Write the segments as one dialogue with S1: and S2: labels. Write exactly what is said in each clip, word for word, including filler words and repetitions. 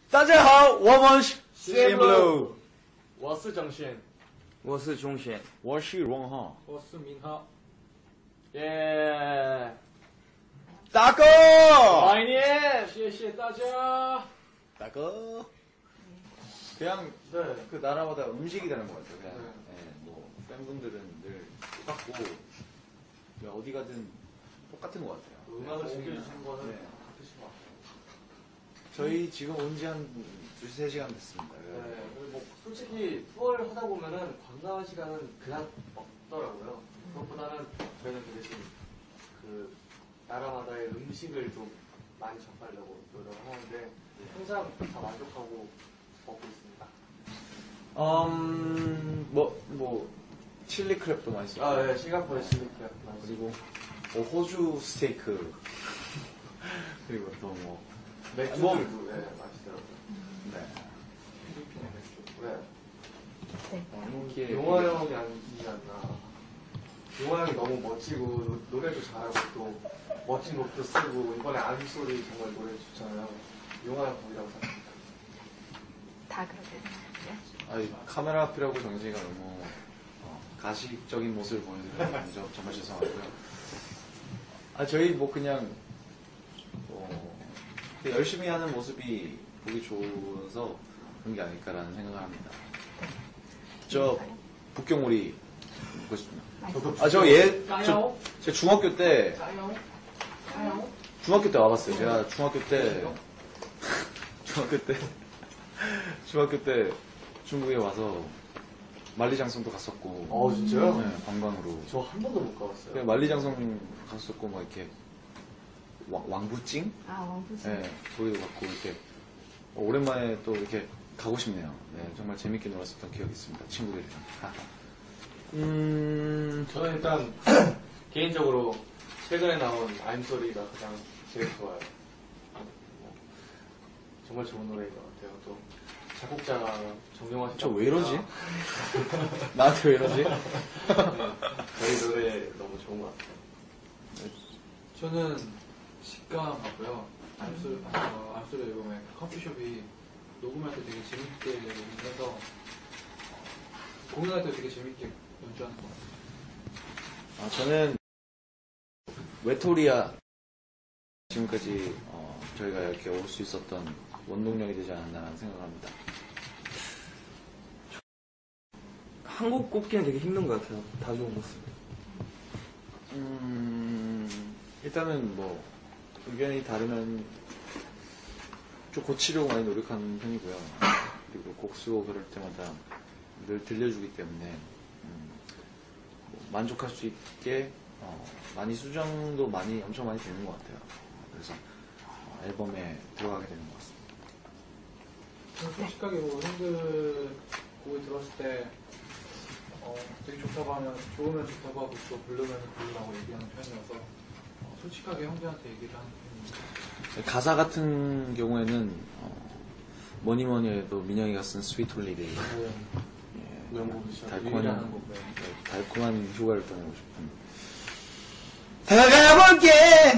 S1: 大家好，我们是
S2: CNBLUE， 我是郑轩，
S1: 我是钟轩，
S3: 我是荣浩，
S4: 我是明浩。
S2: 耶！
S1: 大哥，
S2: 拜年，谢谢大家。
S3: 다그 그냥
S2: 네.
S3: 그 나라마다 음식이 다른 것 같아요. 그냥
S2: 네.
S3: 예, 뭐 팬분들은 늘 똑같고 그냥 어디 가든 똑같은 것 같아요.
S2: 음악을 즐겨주시는 거는
S3: 네.
S2: 같으신 것 같아요.
S3: 저희 지금 온 지 한 두세 시간 됐습니다.
S2: 네, 그리고 뭐 솔직히 투어를 하다 보면은 관광할 시간은 그냥 없더라고요. 그것보다는 저희는 그 대신 그 나라마다의 음식을 좀 많이 접하려고 노력을 하는데 항상 다 만족하고 먹고 있습니다.
S3: 음, 뭐, 뭐, 칠리 크랩도 맛있어요.
S2: 아, 네, 싱가포르 칠리 크랩 맛있어요.
S3: 그리고 뭐 호주 스테이크. 그리고 또 뭐.
S2: 맥주들도
S3: 뭐,
S2: 네, 맛있더라고요.
S3: 네.
S4: 필리핀의 맥주.
S2: 네.
S3: 어, 이렇게
S2: 용화 형이 아니지 않나. 용화 형이 너무 멋지고 노래도 잘하고 또 멋진 곡도 쓰고 이번에 안소리 정말 노래 좋잖아요. 용화 형 곡이라고 생각합니다.
S5: 다 그렇게.
S3: 아니, 카메라 앞이라고 정진이가 너무 어, 가식적인 모습을 보여드려서 저- 정말 죄송하고요. 아, 저희 뭐 그냥 어, 그냥 열심히 하는 모습이 보기 좋아서 그런 게 아닐까라는 생각을 합니다. 저 북경오리 먹고 싶습니다. 아, 저 예, 저, 제가 중학교 때 중학교 때 와봤어요. 제가 중학교 때 중학교 때 중학교 때 중국에 와서 만리장성도 갔었고.
S2: 어, 진짜요?
S3: 네, 관광으로.
S2: 저 한 번도 못 가봤어요.
S3: 그냥 만리장성 갔었고 막 이렇게 왕, 왕부찡?
S5: 아, 왕부찡.
S3: 네, 거기도 갔고 이렇게 어, 오랜만에 또 이렇게 가고 싶네요. 네, 정말 재밌게 놀았었던 기억이 있습니다. 친구들이랑. 음,
S2: 저는 일단 개인적으로 최근에 나온 안소리가 가장 제일 좋아요. 뭐, 정말 좋은 노래인 것 같아요. 또 작곡자가 정용화 씨.
S3: 저 왜 이러지? 나한테 왜 이러지?
S2: 네, 저희 노래 너무 좋은 것 같아요.
S4: 저는 식감 같고요. 안술, 어, 안술 앨범에 커피숍이 녹음할 때 되게 재밌게 녹음해서 공연할 때 되게 재밌게 연주하는 것 같아요.
S3: 아, 저는 외톨이야 지금까지 어, 저희가 이렇게 올 수 있었던 원동력이 되지 않았나라는 생각을 합니다.
S1: 한국 꼽기는 되게 힘든 것 같아요. 다 좋은 모습.
S3: 음, 일단은 뭐 의견이 다르면 좀 고치려고 많이 노력하는 편이고요. 그리고 곡 쓰고 그럴 때마다 늘 들려주기 때문에 음, 뭐 만족할 수 있게 어, 많이 수정도 많이 엄청 많이 되는 것 같아요. 그래서 어, 앨범에 들어가게 되는 것 같습니다.
S4: 저는 솔직하게 뭐 형들 곡을 들었을 때 어, 되게 좋다고 하면 좋으면 좋다고 하고 또 부르면 부르라고 얘기하는 편이어서 어, 솔직하게 형들한테 얘기를 하는 편입니다.
S3: 가사 같은 경우에는 어, 뭐니 뭐니 해도 민영이가 쓴 스위트 홀리데이
S4: 네.
S3: 예,
S4: 명곡이죠.
S3: 달콤한,
S4: 유일한 곡. 네.
S3: 네, 달콤한 휴가를 보내고 싶은
S1: 다가볼게!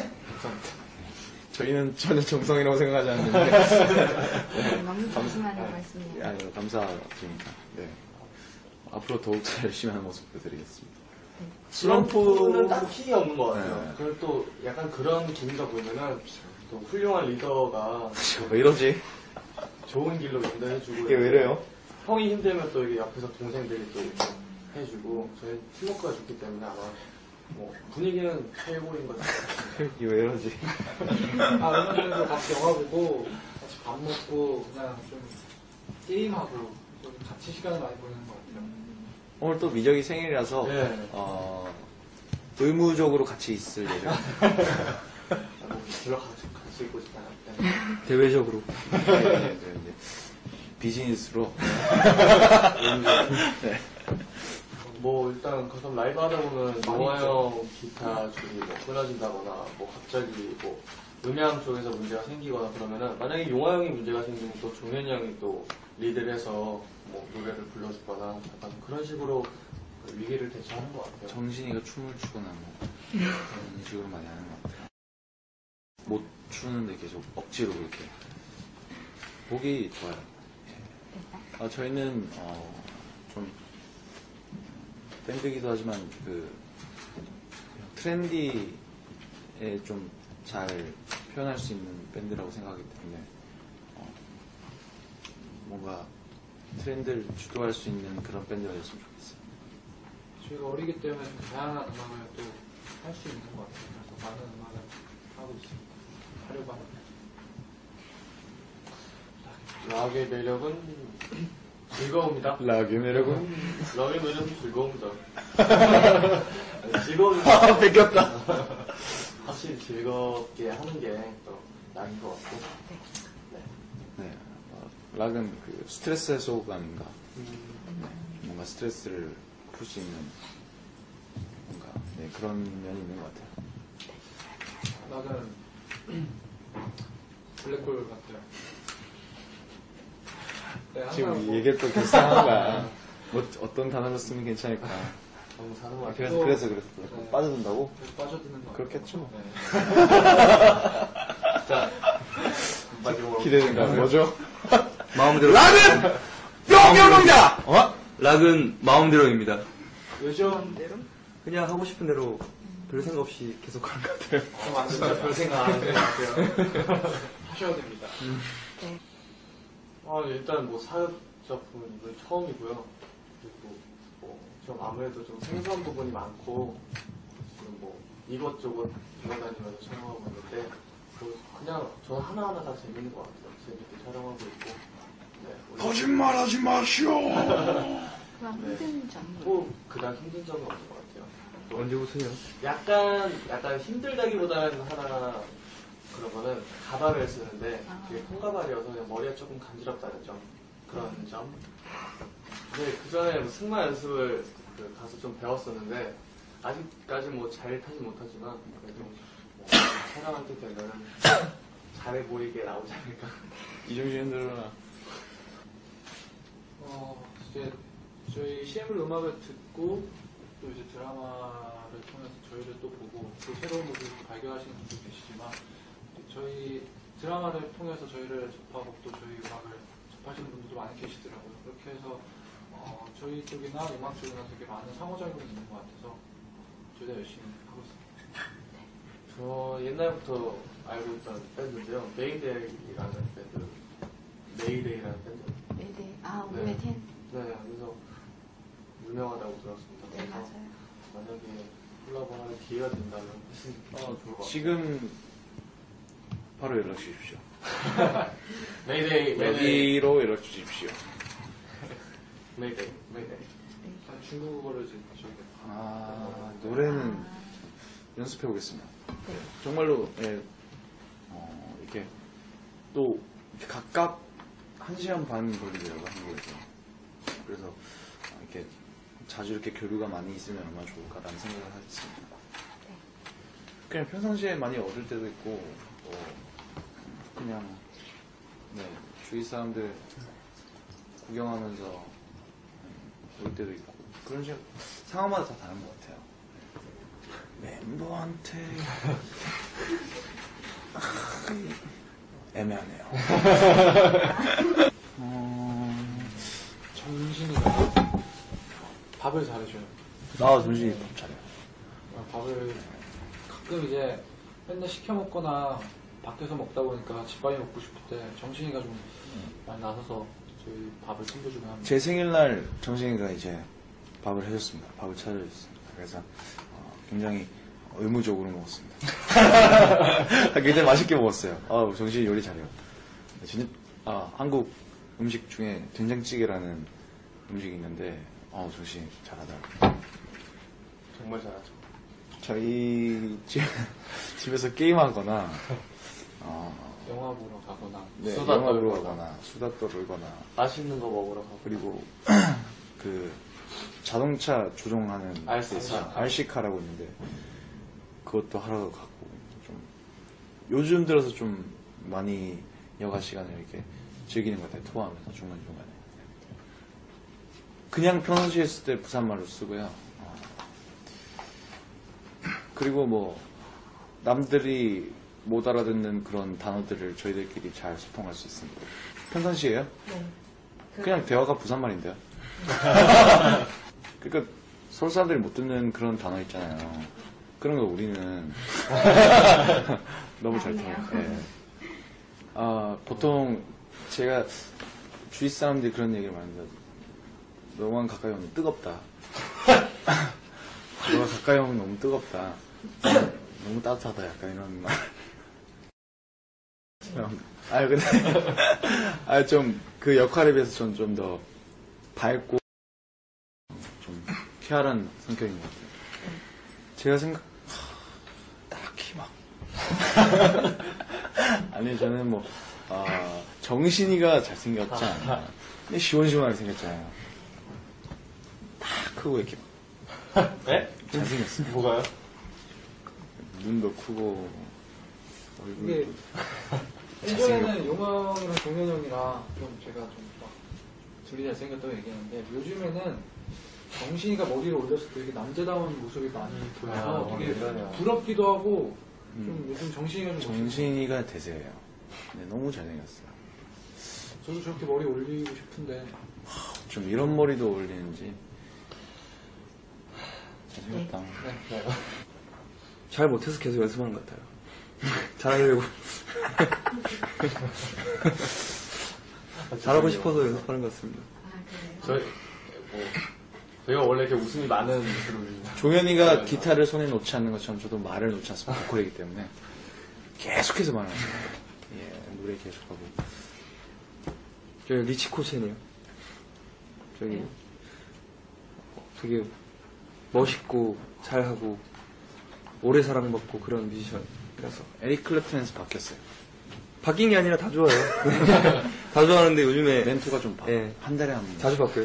S3: 저희는 전혀 정성이라고 생각하지 않는데
S5: 네, 너무 조심하는 말씀이에요.
S3: 아니요 감사드립니다. 네. 앞으로 더욱 더 열심히 하는 모습 보여드리겠습니다.
S2: 슬럼프는 딱히 없는 것 같아요.
S3: 네.
S2: 그리고 또 약간 그런 분위기가 보면은 또 훌륭한 리더가
S3: 왜 이러지?
S2: 좋은 길로 인도해주고
S3: 이게 왜 이래요?
S2: 형이 힘들면 또 이게 옆에서 동생들이 또 이렇게 해주고 저희 팀워크가 좋기 때문에 아마 뭐 분위기는 최고인 것 같아요.
S3: 이게 왜 이러지?
S4: 아, 얼마 전에도 같이 영화 보고, 같이 밥 먹고, 그냥 좀 게임하고, 좀 같이 시간을 많이 보내는 것 같아요.
S3: 오늘 또 미적이 생일이라서
S2: 네.
S3: 어, 의무적으로 같이 있을 예정.
S2: 뭐 들어가서 같이 있고 싶지 않았기
S1: 대외적으로.
S3: 네, 네, 네, 네. 비즈니스로. 네.
S2: 뭐 일단 가끔 라이브 하다 보면 용화 형 기타 줄이 뭐 끊어진다거나 뭐 갑자기 뭐 음향 쪽에서 문제가 생기거나 그러면은 만약에 용화 형이 문제가 생기면 또 종현이 형이 또 리드를 해서 뭐 노래를 불러주거나 약간 그런 식으로 위기를 대처하는 것 같아요.
S3: 정신이가 춤을 추거나 뭐 그런 식으로 많이 하는 것 같아요. 못 추는데 계속 억지로 그렇게. 보기 좋아요. 아, 저희는 어, 좀 밴드기도 하지만 그 트렌디에 좀 잘 표현할 수 있는 밴드라고 생각하기 때문에 어, 뭔가 트렌드를 주도할 수 있는 그런 밴드가 됐으면 좋겠어요.
S4: 저희가 어리기 때문에 다양한 음악을 또 할 수 있는 것 같아요. 그래서 많은 음악을 하고 있습니다. 하려고 합니다.
S2: 락의 매력은 즐거움이다.
S3: 락의 매력은?
S2: 락의 매력은 즐거움이다. 즐거움이
S3: 아, 뺏겼다.
S2: 확실히 즐겁게 하는 게 또 락인 것 같고. 네.
S3: 네, 어, 락은 그 스트레스 해소감인가?
S2: 음,
S3: 네, 뭔가 스트레스를 풀 수 있는 뭔가 네, 그런 면이 있는 것 같아요.
S4: 락은 블랙홀 같아요. 네, 항상
S3: 지금
S4: 뭐-
S3: 얘기를 또 계산한 거야. 뭐 어떤 단어로 쓰면 괜찮을까?
S2: 너무 사는 것 같아요.
S3: 그래서 그래서 그래서
S4: 네.
S3: 빠져든다고?
S4: 계속 빠져드는 것 같아요.
S3: 그렇겠죠.
S4: 네.
S2: 자, 마지막으로.
S3: 기대된다. 뭐죠?
S1: 마음대로.
S3: 락은 뿅뿅뿅이다. 어?
S1: 락은 마음대로입니다.
S4: 왜죠?
S1: 그냥 하고 싶은 대로 별 생각 없이 계속 하는 것 같아요.
S4: 아, 진짜 별 생각 안 해도 같아요. 하셔야 됩니다.
S2: 아, 일단 뭐 사업 작품은 이번 처음이고요. 그리고 뭐 좀 아무래도 좀 생소한 부분이 많고 지금 뭐 이것저것 돌아다니면서 촬영하고 있는데 뭐 그냥 저 하나하나 다 재밌는 것 같아요. 재밌게 촬영하고 있고. 네, 오늘
S3: 거짓말하지 마시오.
S5: 그럼 힘든 점이
S2: 뭐 그냥 힘든 점은 없는 것 같아요. 또
S1: 언제 웃으냐?
S2: 약간 약간 힘들다기보다는 하나 그런 거는 가발을 쓰는데
S5: 아.
S2: 그게 콩가발이어서 그냥 머리가 조금 간지럽다는 점 그런 점. 근데 그 전에 뭐 승마 연습을 그 가서 좀 배웠었는데 아직까지 뭐 잘 타지 못하지만 그래도 뭐 촬영할 때 되면은 잘해 보이게 나오지 않을까.
S3: 이정신 흔들어라.
S4: 어, 이제 저희 씨엠을 음악을 듣고 또 이제 드라마를 통해서 저희를 또 보고 또 새로운 모습을 발견하시는 분도 계시지만 저희 드라마를 통해서 저희를 접하고 또 저희 음악을 접하시는 분들도 많이 계시더라고요. 그렇게 해서 어, 저희 쪽이나 음악 쪽이나 되게 많은 상호작용이 있는 것 같아서 저희가 열심히 하고 있습니다.
S2: 저 옛날부터 알고 있던 밴드인데요. 메이데이라는 밴드. 메이데이라는 밴드.
S5: 네네. 아,
S2: 네.
S5: 오늘의 텐.
S2: 네, 그래서 유명하다고 들었습니다.
S5: 네,
S2: 그래서
S5: 맞아요.
S2: 만약에 콜라보하는 기회가 된다면 훨씬
S3: 어,
S2: 좋을 것 같아요.
S3: 지금 바로 연락 주십시오.
S2: 메이데이, 메이데이,
S3: 여기로 연락 주십시오.
S2: 메이데이, 메이데이.
S4: 일단 중국어를 이제 저희가
S3: 아, 노래는
S5: 아,
S3: 연습해 보겠습니다.
S5: 네.
S3: 정말로 예, 어, 이렇게 또 각각 한 시간 반 걸리더라고요, 한국에서. 그래서 어, 이렇게 자주 이렇게 교류가 많이 있으면 얼마나 좋을까라는 생각을 했습니다. 그냥 평상시에 많이 얻을 때도 있고, 또 그냥 네, 주위 사람들 구경하면서 음, 올 때도 있고 그런 식으로 상황마다 다 다른 것 같아요. 멤버한테 애매하네요. 어...
S4: 정신이 밥을 잘해줘요.
S3: 나 정신이 밥 차려요.
S4: 밥을 가끔 이제 맨날 시켜 먹거나 밖에서 먹다 보니까 집밥이 먹고 싶을 때 정신이가 좀 많이 나서서 저희 밥을 챙겨주고 합니다.
S3: 제 생일날 정신이가 이제 밥을 해줬습니다. 밥을 차려줬습니다. 그래서 어, 굉장히 의무적으로 먹었습니다. 굉장히 맛있게 먹었어요. 아, 정신이 요리 잘해요. 진짜 아, 한국 음식 중에 된장찌개라는 음식이 있는데 아, 정신이 잘하더라고요.
S2: 정말 잘하죠.
S3: 저희 집, 집에서 게임하거나 어,
S4: 영화 보러 가거나
S3: 네,
S2: 수다
S3: 영화 보러
S2: 떨거나.
S3: 가거나 수다 떨거나
S2: 맛있는 거 먹으러 가고.
S3: 그리고 그 자동차 조종하는
S2: 알씨.
S3: 데 있어요. 알씨카라고 있는데 그것도 하러 가고 좀 요즘 들어서 좀 많이 여가 시간을 이렇게 즐기는 것 같아요. 투어하면서 중간중간에 그냥 평상시에 했을 때 부산말로 쓰고요. 어. 그리고 뭐 남들이 못 알아듣는 그런 단어들을 저희들끼리 잘 소통할 수 있습니다. 평상시에요?
S5: 네.
S3: 그냥 대화가 부산말인데요. 그러니까 서울 사람들이 못 듣는 그런 단어 있잖아요. 그런 거 우리는 너무 잘
S5: 아니에요.
S3: 통해요. 네. 아, 보통 제가 주위 사람들이 그런 얘기를 많이 해요. 너만 가까이 오면 뜨겁다. 너가 가까이 오면 너무 뜨겁다. 너무 따뜻하다. 약간 이런 말. 아, 근데, 아, 좀, 그 역할에 비해서 전 좀 더 밝고, 좀, 쾌활한 성격인 것 같아요. 제가 생각, 하, 딱히 막. 아니, 저는 뭐, 아, 정신이가 잘생겼지 않나. 근데 시원시원하게 생겼잖아요. 딱 크고 이렇게.
S2: 네?
S3: 잘생겼어요.
S2: 뭐가요?
S3: 눈도 크고,
S4: 이게
S3: 얼굴도.
S4: 예전에는 용왕이랑 종현 형이랑 좀 제가 좀막 둘이 잘생겼다고 얘기하는데 요즘에는 정신이가 머리를 올렸을 때 되게 남자다운 모습이 많이 보여서
S2: 아,
S4: 되게
S2: 그러네요.
S4: 부럽기도 하고 좀
S3: 음.
S4: 요즘 정신이가 좀
S3: 정신이가 대세예요. 네, 너무 잘생겼어요.
S4: 멋있어요. 저도 저렇게 머리 올리고 싶은데
S3: 좀 이런 머리도 어울리는지. 잘생겼다.
S4: 네.
S1: 잘 못해서 계속 연습하는 것 같아요. 잘하려고. 잘하고 싶어서 연습하는 것 같습니다.
S5: 아, 그래요?
S2: 저희, 뭐, 저희가 원래 이렇게 웃음이 많은 그룹입니다.
S3: 종현이가 기타를 손에 놓지 않는 것처럼 저도 말을 놓지 않습니다. 보컬이기 때문에. 계속해서 말을 합니다. 예, 노래 계속하고.
S1: 저기 리치 코첸이요. 저기 되게 멋있고 잘하고 오래 사랑받고 그런 뮤지션이라서
S3: 에릭 클랩튼에서 바뀌었어요.
S1: 바뀐 게 아니라 다 좋아요. 다 좋아하는데 요즘에
S3: 멘트가 좀 바,
S1: 예.
S3: 한 달에 한 번.
S1: 자주 바뀌어요.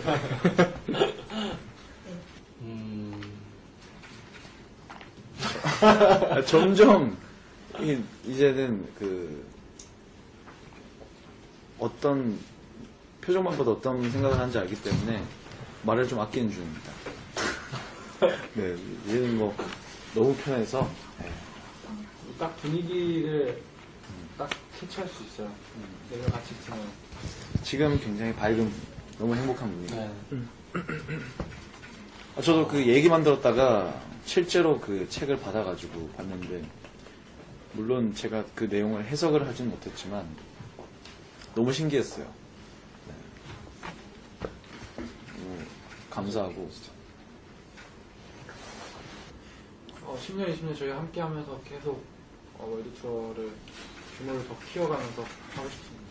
S2: 음,
S3: 아, 점점 이, 이제는 그 어떤 표정만 봐도 어떤 생각을 하는지 알기 때문에 말을 좀 아끼는 중입니다. 네, 얘는 뭐 너무 편해서 네.
S4: 딱 분위기를 딱 캐치할 수 있어요. 내가 같이 있으면
S3: 지금 굉장히 밝은 너무 행복한 분위기.
S2: 네.
S3: 아, 저도 그 얘기만 들었다가 실제로 그 책을 받아가지고 봤는데 물론 제가 그 내용을 해석을 하진 못했지만 너무 신기했어요. 네. 너무 감사하고
S4: 어, 십 년, 이십 년 저희 함께 하면서 계속 어, 월드 투어를 규모를 더 키워가면서 하고 싶습니다.